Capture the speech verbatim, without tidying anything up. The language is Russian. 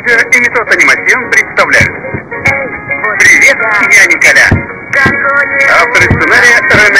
Студия «Имитос Анимацион» представляют. Привет, я Николя. Автор сценария Рене